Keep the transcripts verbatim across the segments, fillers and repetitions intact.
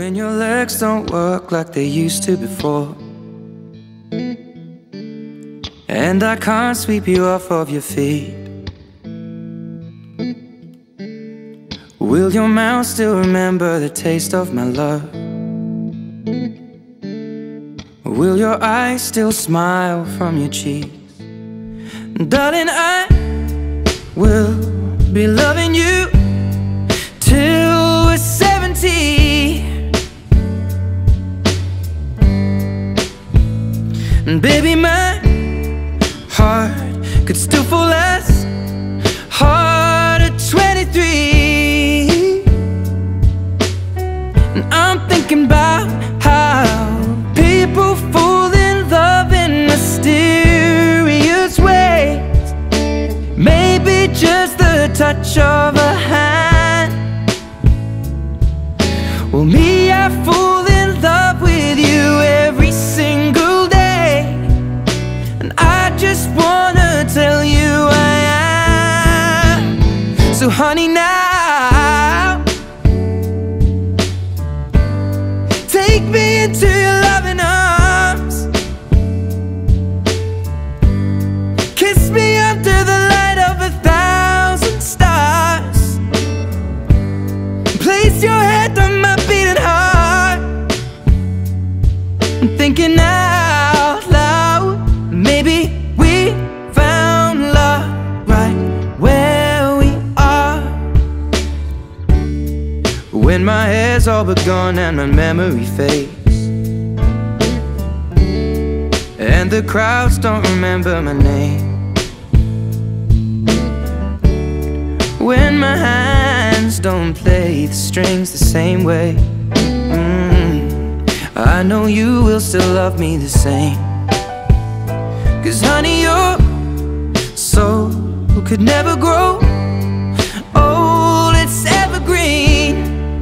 when your legs don't work like they used to before, and I can't sweep you off of your feet. Will your mouth still remember the taste of my love? Will your eyes still smile from your cheeks? Darling, I will be loving you till we're seventy. And baby, my heart could still fall as hard at twenty-three. And I'm thinking about how people fall in love in mysterious ways. Maybe just the touch of a hand. Well, me, I fall in love with you every single day, and I just wanna tell you I am. So honey, now take me into your loving arms. Kiss me under the light of a thousand stars. Place your head on my beating heart. I'm thinking out loud, maybe we found love right where we are. When my hair's all but gone and my memory fades, and the crowds don't remember my name, when my hands don't play the strings the same way, mm, I know you will still love me the same. Cause honey, your soul could never grow old, it's evergreen.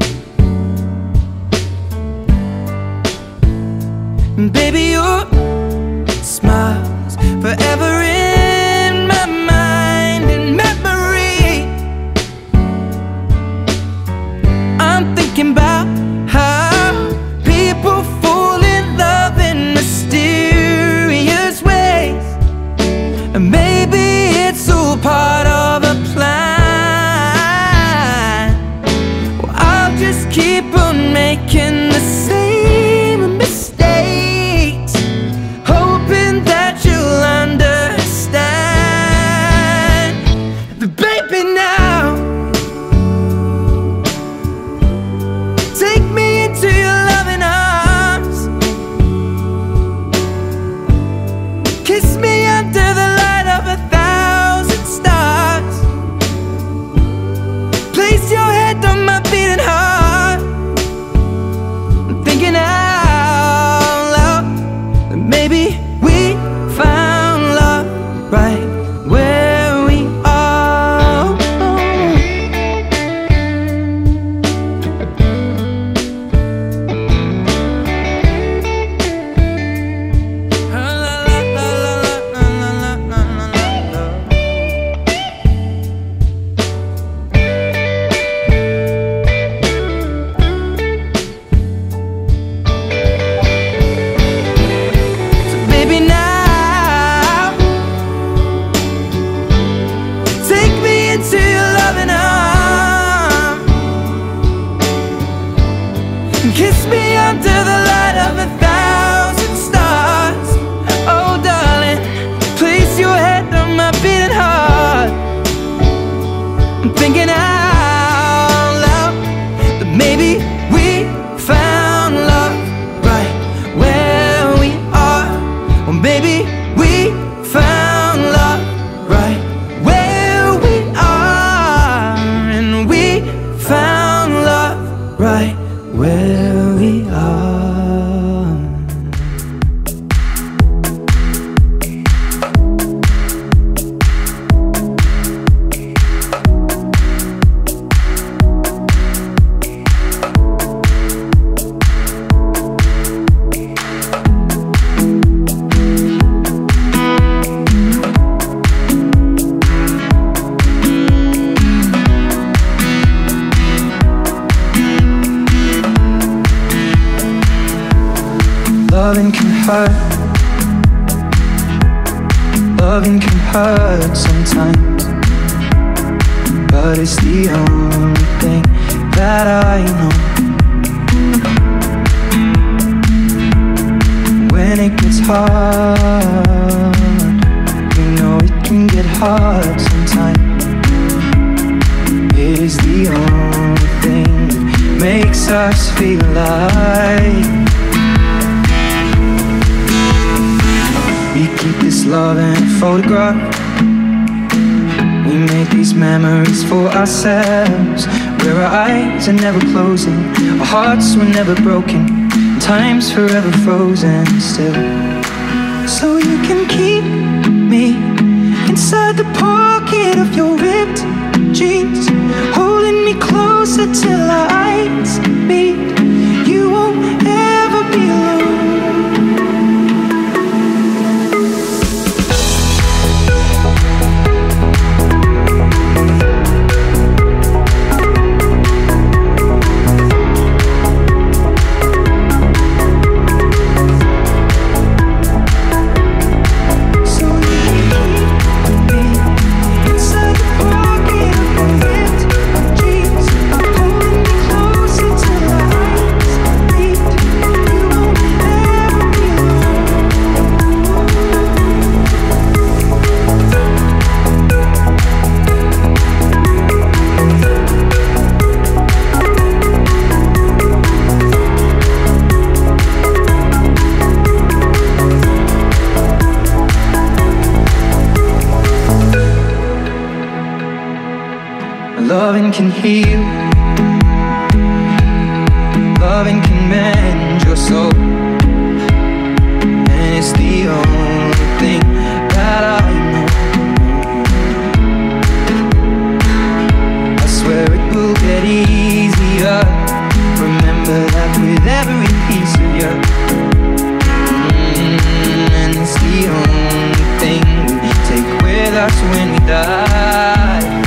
And baby, your smile's forever in my mind and memory. I'm thinking about how people fall in love in mysterious ways, and maybe it's all part of a plan. Well, I'll just keep on making the same mistakes, hoping that you'll understand. But baby, now take me into your loving arms. Kiss me under the light of a thousand stars. Place your head on my beating heart. I'm thinking out loud that maybe we found love right where we are. So baby, now take me into your loving arms. Kiss me under the light of a thousand stars. Oh darling, place your head on my beating heart. I'm thinking out loud that maybe we found love right where we are. Or maybe we found love right where we are. And we found love right where we are. Loving can hurt. Loving can hurt sometimes, but it's the only thing that I know. When it gets hard, you know it can get hard sometimes. It is the only thing that makes us feel alive. We keep this love in a photograph. We make these memories for ourselves, where our eyes are never closing, our hearts were never broken, and time's forever frozen still. So you can keep me inside the pocket of your ripped jeans, holding me closer till our eyes meet. You won't ever be alone. Loving can heal, loving can mend your soul, and it's the only thing that I know. I swear it will get easier. Remember that with every piece of you, mm, and it's the only thing we take with us when we die.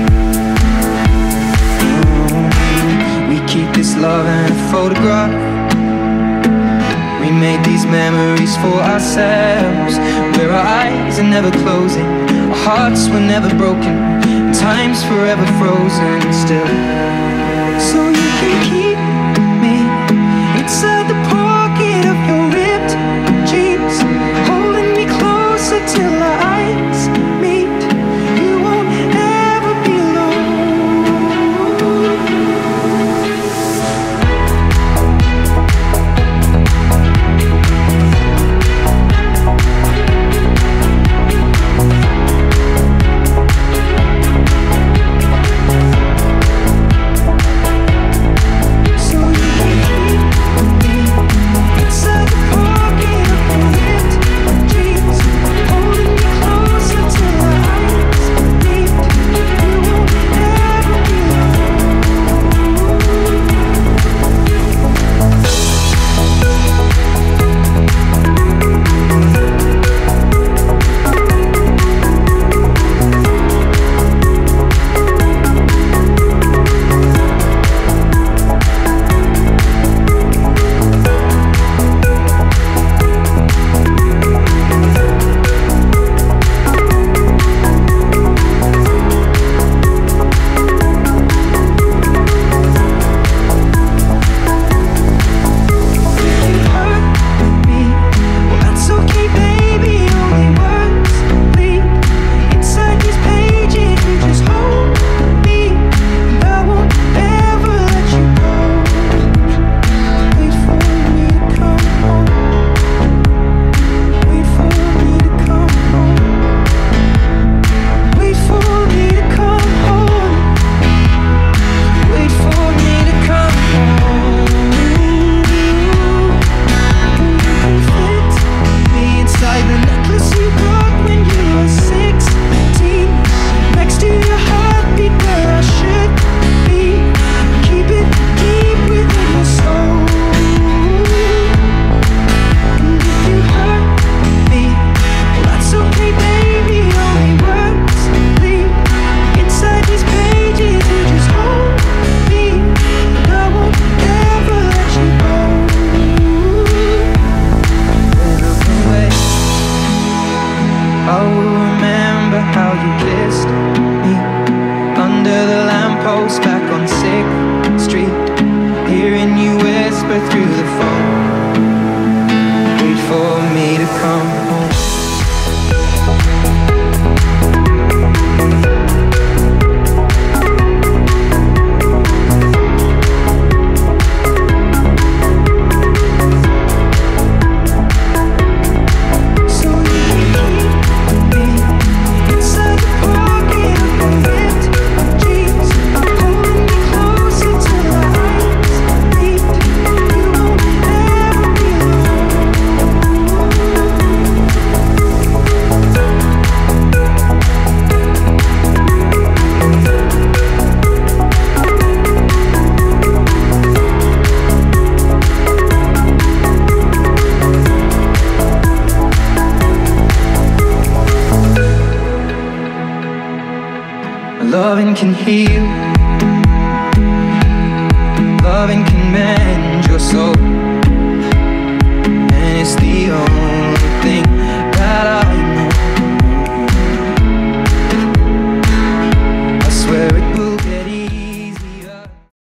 Keep this love in a photograph. We made these memories for ourselves, where our eyes are never closing, our hearts were never broken, and time's forever frozen still. So you can keep me inside the pocket of your ripped jeans, holding me closer till our eyes meet. You won't ever be alone. can heal.